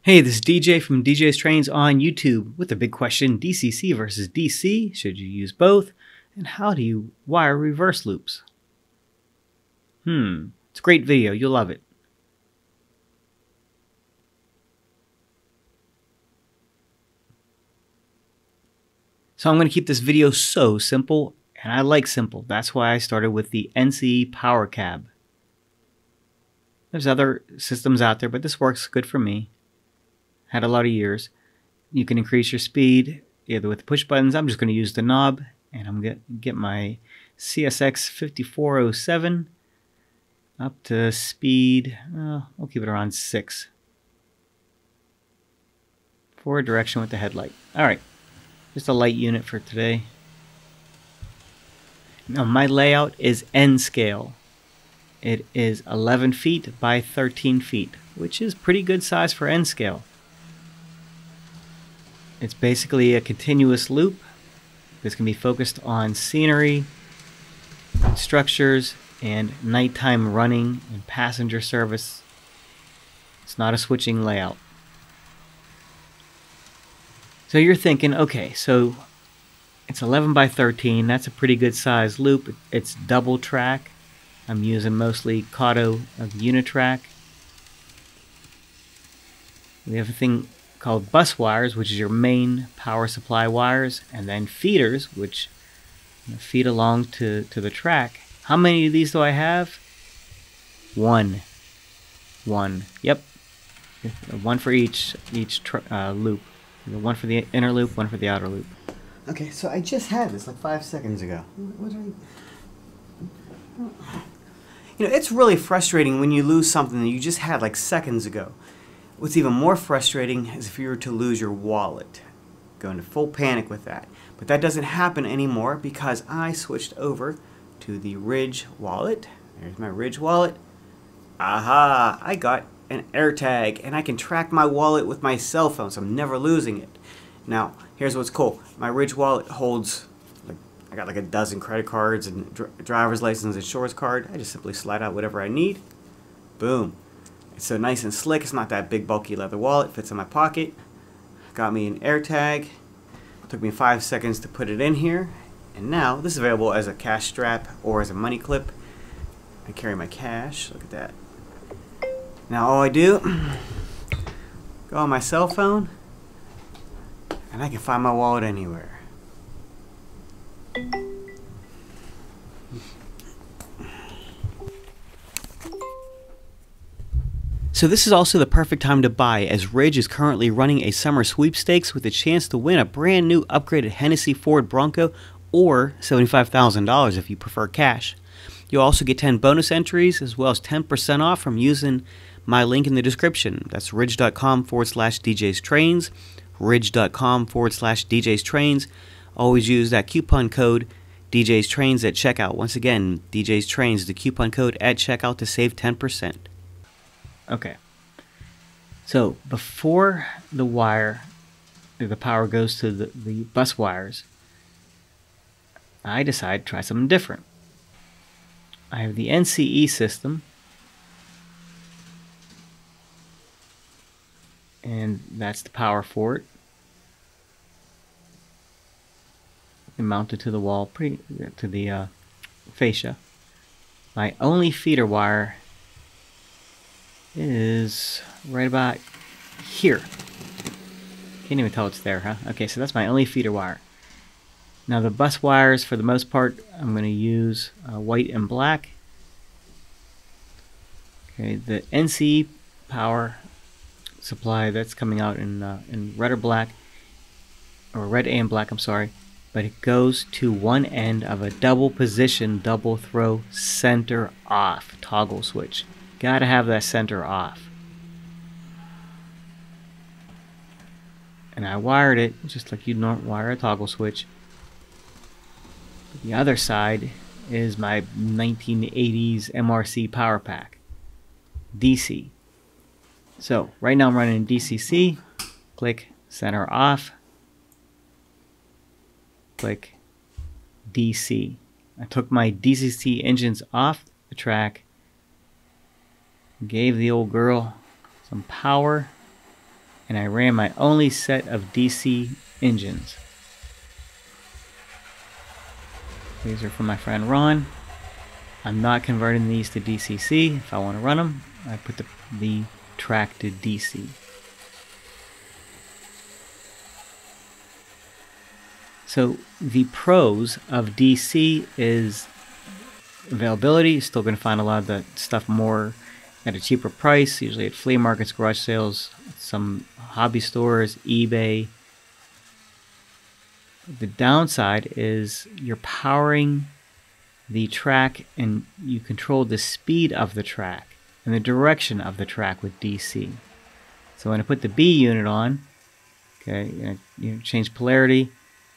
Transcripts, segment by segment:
Hey, this is DJ from DJSTRAINS on YouTube with the big question, DCC versus DC, should you use both? And how do you wire reverse loops? It's a great video, you'll love it. So I'm going to keep this video so simple, and I like simple. That's why I started with the NCE Power Cab. There's other systems out there, but this works good for me. Had a lot of years. You can increase your speed either with push buttons. I'm just going to use the knob, and I'm going to get my CSX 5407 up to speed. We'll keep it around 6. Forward direction with the headlight. Alright, just a light unit for today. Now my layout is N scale. It is 11 feet by 13 feet, which is pretty good size for N scale. It's basically a continuous loop that's going to be focused on scenery, structures, and nighttime running and passenger service. It's not a switching layout. So you're thinking, okay, so it's 11 by 13. That's a pretty good size loop. It's double track. I'm using mostly Kato of Unitrack. We have a thing called bus wires, which is your main power supply wires, and then feeders, which feed along to the track. How many of these do I have? One. Yep. One for each loop. One for the inner loop, one for the outer loop. Okay, so I just had this like 5 seconds ago. You know, it's really frustrating when you lose something that you just had like seconds ago. What's even more frustrating is if you were to lose your wallet. Go into full panic with that. But that doesn't happen anymore because I switched over to the Ridge wallet. There's my Ridge wallet. Aha! I got an AirTag, and I can track my wallet with my cell phone, so I'm never losing it. Now, here's what's cool. My Ridge wallet holds, I got like a dozen credit cards and driver's license, insurance card. I just simply slide out whatever I need. Boom. It's so nice and slick. It's not that big bulky leather wallet. Fits in my pocket. Got me an AirTag. Took me 5 seconds to put it in here. And now this is available as a cash strap or as a money clip. I carry my cash. Look at that. Now all I do, go on my cell phone, and I can find my wallet anywhere. So this is also the perfect time to buy, as Ridge is currently running a summer sweepstakes with a chance to win a brand new upgraded Hennessy Ford Bronco or $75,000 if you prefer cash. You'll also get 10 bonus entries as well as 10% off from using my link in the description. That's ridge.com/DJSTRAINS, ridge.com/DJSTRAINS. Always use that coupon code DJSTRAINS at checkout. Once again, DJSTRAINS, the coupon code at checkout to save 10%. Okay, so before the power goes to the bus wires, I decided to try something different. I have the NCE system, and that's the power for it. And mounted to the wall, to the fascia. My only feeder wire is right about here. Can't even tell it's there, huh? Okay, so that's my only feeder wire. Now the bus wires, for the most part, I'm going to use white and black. Okay, the NC power supply, that's coming out in red or black, or red and black, I'm sorry, but it goes to one end of a double position, double throw, center off toggle switch. Gotta have that center off. And I wired it just like you'd wire a toggle switch. The other side is my 1980s MRC power pack, DC. So right now I'm running DCC. Click center off. Click DC. I took my DCC engines off the track, gave the old girl some power, and I ran my only set of DC engines. These are from my friend Ron. I'm not converting these to DCC. If I want to run them, I put the track to DC. So the pros of DC is availability. You're still going to find a lot of the stuff more at a cheaper price, usually at flea markets, garage sales, some hobby stores, eBay. The downside is you're powering the track and you control the speed of the track and the direction of the track with DC. So when I put the B unit on, okay, you change polarity,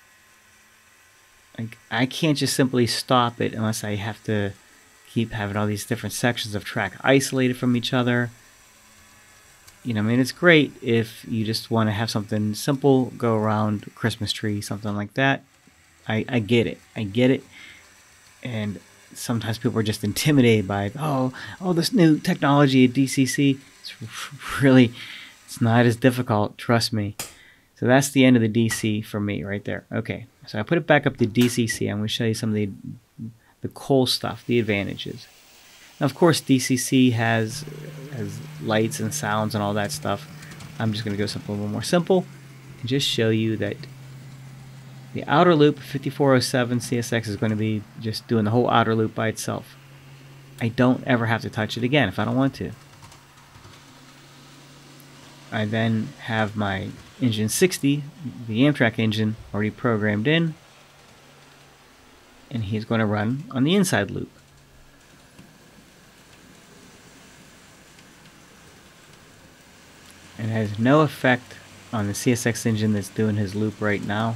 I can't just simply stop it unless I have to keep having all these different sections of track isolated from each other. You know, I mean, it's great if you just want to have something simple, go around Christmas tree, something like that. I get it. I get it. And sometimes people are just intimidated by, oh, this new technology at DCC. It's not as difficult, trust me. So that's the end of the DC for me right there. Okay, so I put it back up to DCC. I'm going to show you some of the cool stuff, the advantages. Now, of course, DCC has lights and sounds and all that stuff. I'm just going to go something a little more simple and just show you that the outer loop 5407 CSX is going to be just doing the whole outer loop by itself. I don't ever have to touch it again if I don't want to. I then have my engine 60, the Amtrak engine, already programmed in, and he's going to run on the inside loop. It has no effect on the CSX engine that's doing his loop right now.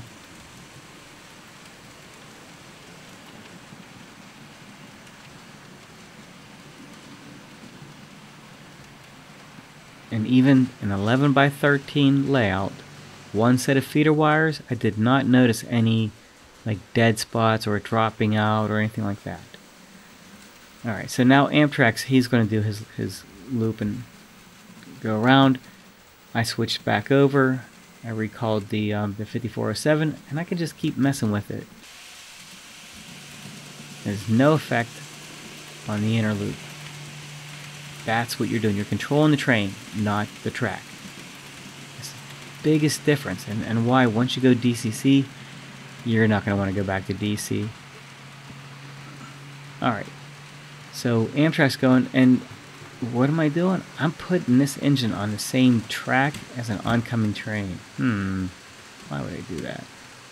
And even an 11 by 13 layout, one set of feeder wires, I did not notice any like dead spots or dropping out or anything like that. Alright, so now Amtrak's, he's going to do his loop and go around. I switched back over. I recalled the 5407, and I can just keep messing with it. There's no effect on the inner loop. That's what you're doing. You're controlling the train, not the track. That's the biggest difference, and why once you go DCC, you're not going to want to go back to DC. Alright, so Amtrak's going, and what am I doing? I'm putting this engine on the same track as an oncoming train. Why would I do that?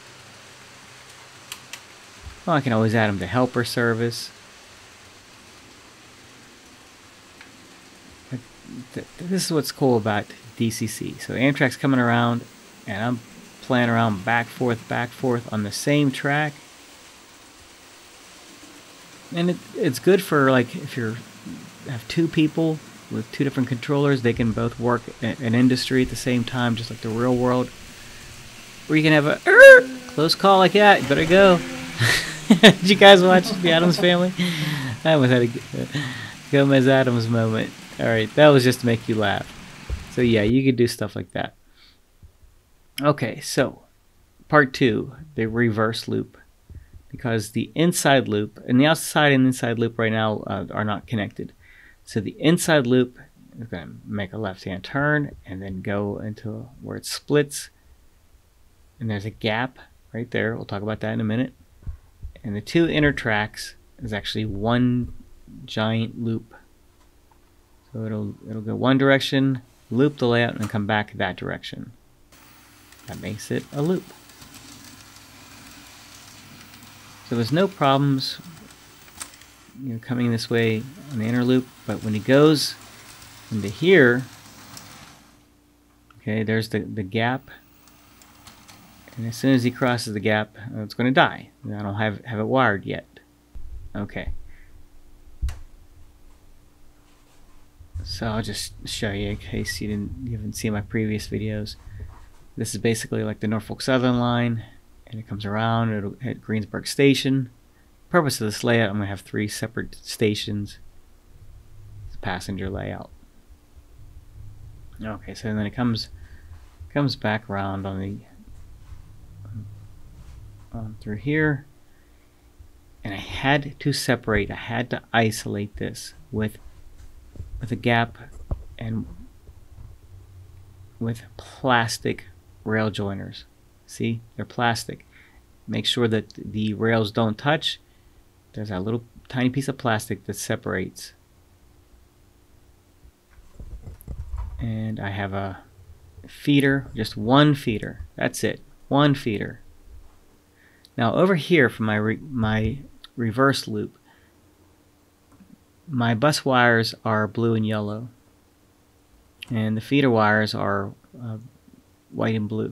Well, I can always add them to helper service. This is what's cool about DCC. So Amtrak's coming around, and I'm playing around back forth on the same track. And it's good for, like, if you have two people with two different controllers, they can both work an industry at the same time, just like the real world. Or you can have a close call like that. You better go. Did you guys watch The Addams Family? I almost had a Gomez Addams moment. Alright, that was just to make you laugh. So yeah, you could do stuff like that. Okay, so part 2, the reverse loop. Because the inside loop, and the outside and inside loop right now are not connected. So the inside loop is going to make a left-hand turn and then go into where it splits. And there's a gap right there. We'll talk about that in a minute. And the two inner tracks is actually one giant loop. So it'll go one direction, loop the layout, and come back that direction. That makes it a loop. So there's no problems, coming this way on the inner loop, but when he goes into here, okay, there's the gap, and as soon as he crosses the gap, it's going to die. I don't have it wired yet. Okay. So I'll just show you in case you haven't seen my previous videos. This is basically like the Norfolk Southern line, and it comes around. It'll hit Greensburg Station. The purpose of this layout, I'm going to have 3 separate stations. It's a passenger layout. Okay, so then it comes Comes back around on the through here, and I had to separate. I had to isolate this with a gap and with plastic rail joiners. See, they're plastic. Make sure that the rails don't touch. There's a little tiny piece of plastic that separates. And I have a feeder, just one feeder. That's it, one feeder. Now over here for my reverse loop, my bus wires are blue and yellow, and the feeder wires are white and blue.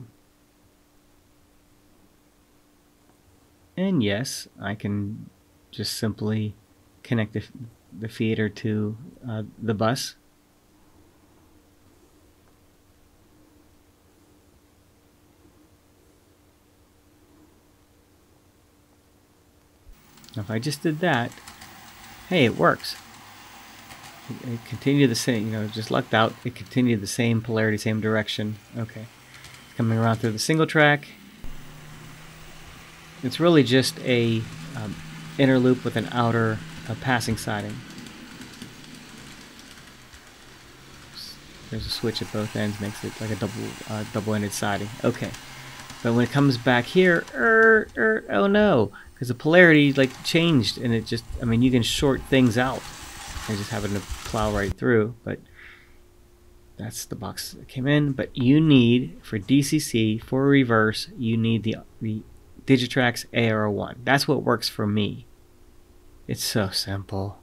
And yes, I can just simply connect the feeder to the bus. Now if I just did that, hey, it works. It continued the same, you know, just lucked out. It continued the same polarity, same direction. Okay. Coming around through the single track. It's really just a inner loop with an outer passing siding. There's a switch at both ends, makes it like a double-ended siding. Okay. But when it comes back here, oh no, because the polarity like changed, and it just, I mean, you can short things out and just having to plow right through, but that's the box that came in. But you need, for DCC, for reverse, you need the DigiTrax AR1. That's what works for me. It's so simple.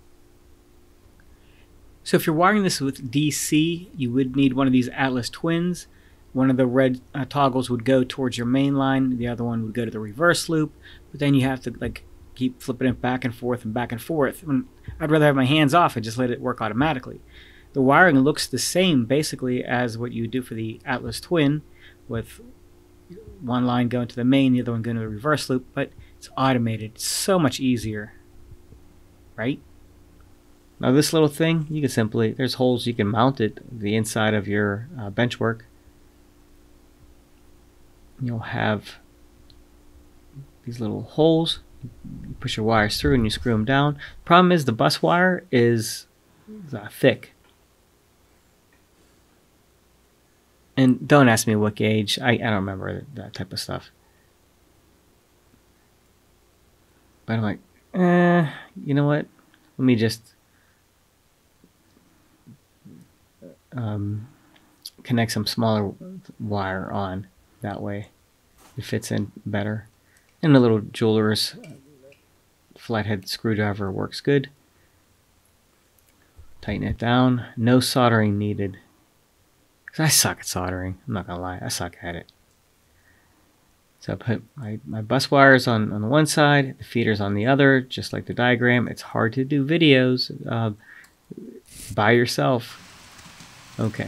So if you're wiring this with DC, you would need one of these Atlas Twins. One of the red toggles would go towards your main line, the other one would go to the reverse loop, but then you have to like keep flipping it back and forth and back and forth. I'd rather have my hands off and just let it work automatically. The wiring looks the same basically as what you do for the Atlas Twin, with one line going to the main, the other one going to the reverse loop, but it's automated. It's so much easier, right? Now this little thing, you can simply, there's holes you can mount it, the inside of your bench work. You'll have these little holes. You push your wires through and you screw them down. Problem is the bus wire is thick. And don't ask me what gauge. I don't remember that type of stuff. But I'm like, you know what? Let me just connect some smaller wire on. That way it fits in better. And the little jeweler's flathead screwdriver works good. Tighten it down. No soldering needed. Because I suck at soldering. I'm not going to lie. I suck at it. So I put my bus wires on the one side, the feeders on the other, just like the diagram. It's hard to do videos by yourself. Okay.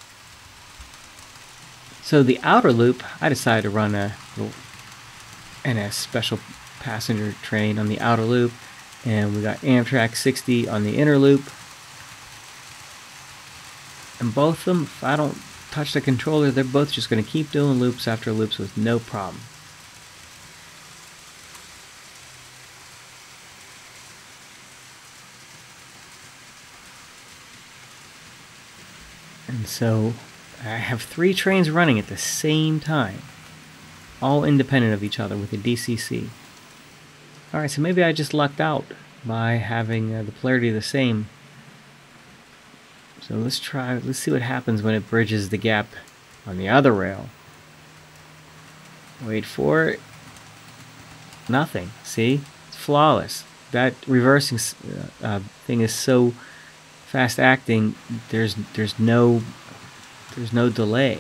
So the outer loop, I decided to run a little NS special passenger train on the outer loop, and we got Amtrak 60 on the inner loop. And both of them, if I don't touch the controller, they're both just going to keep doing loops after loops with no problem. And so I have 3 trains running at the same time, all independent of each other with the DCC. Alright, so maybe I just lucked out by having the polarity the same. So let's see what happens when it bridges the gap on the other rail. Wait for it. Nothing. See? It's flawless. That reversing thing is so fast acting, there's no delay.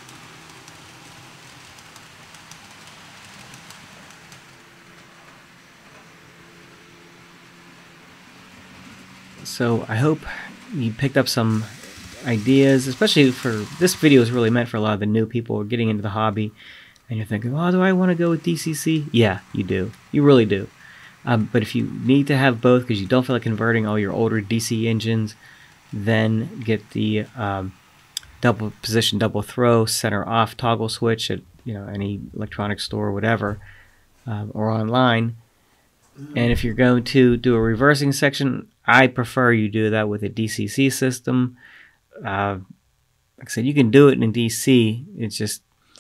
So I hope you picked up some ideas, especially for this video is really meant for a lot of the new people who are getting into the hobby, and you're thinking, oh, do I want to go with DCC? Yeah, you do. You really do. But if you need to have both because you don't feel like converting all your older DC engines, then get the double position, double throw, center off toggle switch at any electronics store or whatever, or online. And if you're going to do a reversing section, I prefer you do that with a DCC system. Like I said, you can do it in DC. It's just,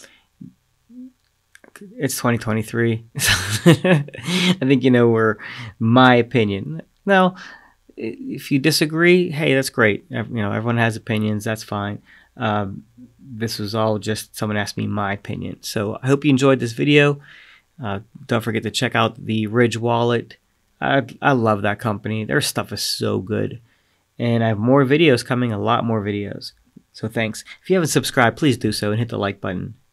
it's 2023. I think where my opinion. Now, if you disagree, hey, that's great. Everyone has opinions. That's fine. This was all just someone asked me my opinion. So I hope you enjoyed this video. Don't forget to check out the Ridge wallet. I love that company. Their stuff is so good. And I have more videos coming, a lot more videos. So thanks. If you haven't subscribed, please do so and hit the like button.